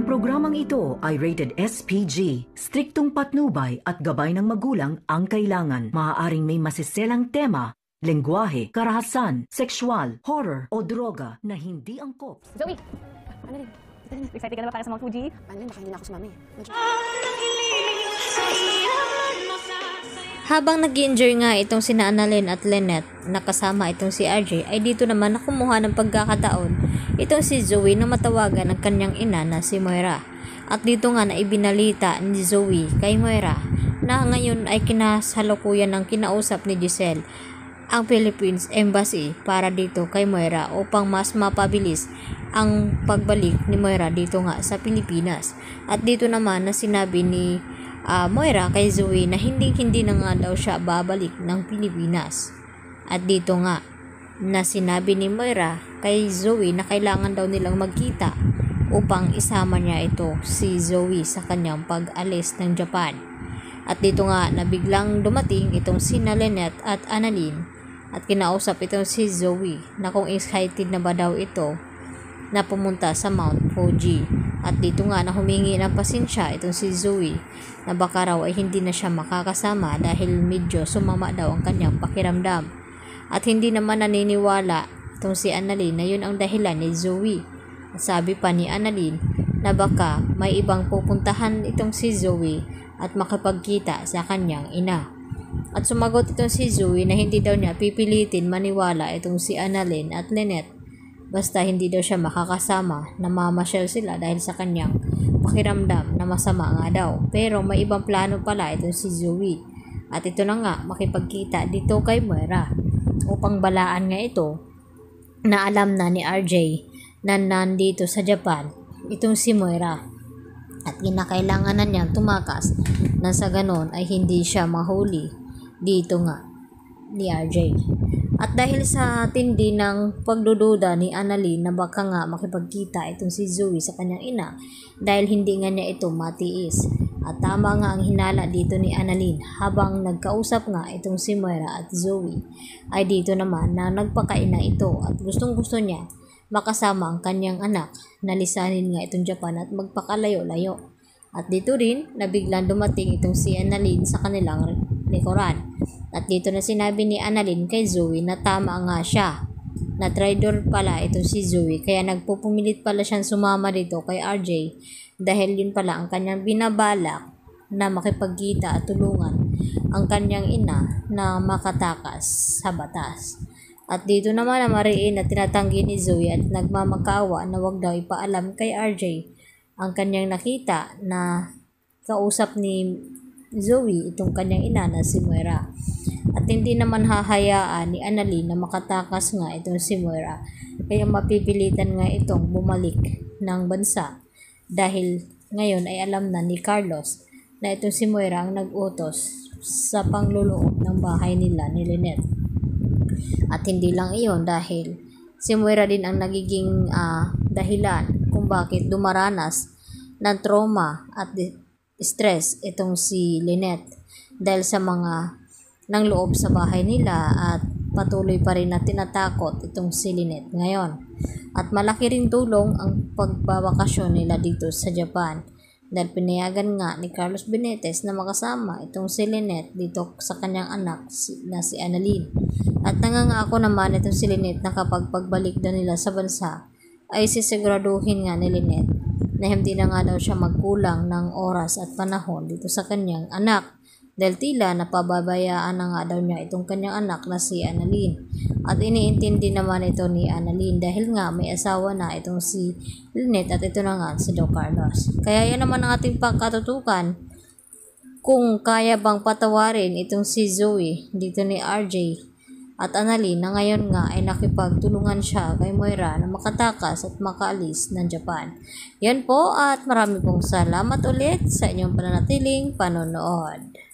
programang ito ay rated SPG. Striktong patnubay at gabay ng magulang ang kailangan. Maaaring may masiselang tema, lengguwahe, karahasan, sexual, horror o droga na hindi angkop. Zoe! Ano rin? Excited ka na ba para sa Mount Fuji? Ano rin, baka hindi na ako sumami. Habang nag-enjoy nga itong sina Annalyn at Lynette, nakasama itong si RJ, ay dito naman nakumuha ng pagkakataon itong si Zoe na matawagan ng kanyang ina na si Moira. At dito nga na ibinalita ni Zoe kay Moira na ngayon ay kinasalukuyan ng kinausap ni Giselle ang Philippines Embassy para dito kay Moira upang mas mapabilis ang pagbalik ni Moira dito nga sa Pilipinas. At dito naman na sinabi ni Moira kay Zoe na hindi na nga daw siya babalik ng Pilipinas. At dito nga na sinabi ni Moira kay Zoe na kailangan daw nilang magkita upang isama niya ito si Zoe sa kanyang pag-alis ng Japan. At dito nga na biglang dumating itong sina Lynette at Annalyn at kinausap itong si Zoe na kung excited na ba daw ito na pumunta sa Mount Fuji. At dito nga na humingi ng pasensya itong si Zoe na baka raw ay hindi na siya makakasama dahil medyo sumama daw ang kanyang pakiramdam. At hindi naman naniniwala itong si Annalyn na yun ang dahilan ni Zoe. At sabi pa ni Annalyn na baka may ibang pupuntahan itong si Zoe at makapagkita sa kanyang ina. At sumagot itong si Zoe na hindi daw niya pipilitin maniwala itong si Annalyn at Lynette basta hindi daw siya makakasama na mamasyal sila dahil sa kanyang pakiramdam na masama nga daw. Pero may ibang plano pala itong si Zoe. At ito na nga makipagkita dito kay Moira upang balaan nga ito na alam na ni RJ na nandito sa Japan itong si Moira. At kinakailangan na niyang tumakas na sa ganon ay hindi siya mahuli dito nga ni RJ. At dahil sa tindi ng pagdududa ni Annalyn na baka nga makipagkita itong si Zoe sa kanyang ina dahil hindi nga niya ito matiis. At tama nga ang hinala dito ni Annalyn habang nagkausap nga itong si Moira at Zoe ay dito naman na nagpakaina ito at gustong gusto niya makasama ang kanyang anak na lisanin nga itong Japan at magpakalayo-layo. At dito rin na biglang dumating itong si Annalyn sa kanilang likuran. At dito na sinabi ni Annalyn kay Zoe na tama nga siya na traitor pala itong si Zoe kaya nagpupumilit pala siyang sumama dito kay RJ dahil yun pala ang kanyang binabalak na makipagkita at tulungan ang kanyang ina na makatakas sa batas. At dito naman na mariin na tinatanggi ni Zoe at nagmamakaawa na wag daw ipaalam kay RJ ang kanyang nakita na kausap ni Zoe itong kanyang ina na si Moira. At hindi naman hahayaan ni Annalyn na makatakas nga itong si Moira kaya mapipilitan nga itong bumalik ng bansa dahil ngayon ay alam na ni Carlos na itong si Moira ang nag-utos sa pangluloob ng bahay nila ni Lynette. At hindi lang iyon dahil si Moira din ang nagiging dahilan kung bakit dumaranas ng trauma at stress itong si Lynette dahil sa mga nang loob sa bahay nila at patuloy pa rin na tinatakot itong si Lynette ngayon. At malaki rin tulong ang pagbabakasyon nila dito sa Japan dahil pinayagan nga ni Carlos Benitez na makasama itong si Lynette dito sa kanyang anak na si Annalyn. At nangangako naman itong si Lynette na kapag pagbalik daw nila sa bansa ay sisiguraduhin nga ni Lynette na hindi na nga daw siya magkulang ng oras at panahon dito sa kanyang anak dahil tila napababayaan na nga daw niya itong kanyang anak na si Annalyn. At iniintindi naman ito ni Annalyn dahil nga may asawa na itong si Lynette at ito na nga si Don Carlos. Kaya yan naman ang ating pagkatutukan kung kaya bang patawarin itong si Zoe dito ni RJ at Annalyn na ngayon nga ay nakipagtulungan siya kay Moira na makatakas at makaalis ng Japan. Yan po at marami pong salamat ulit sa inyong pananatiling panonood.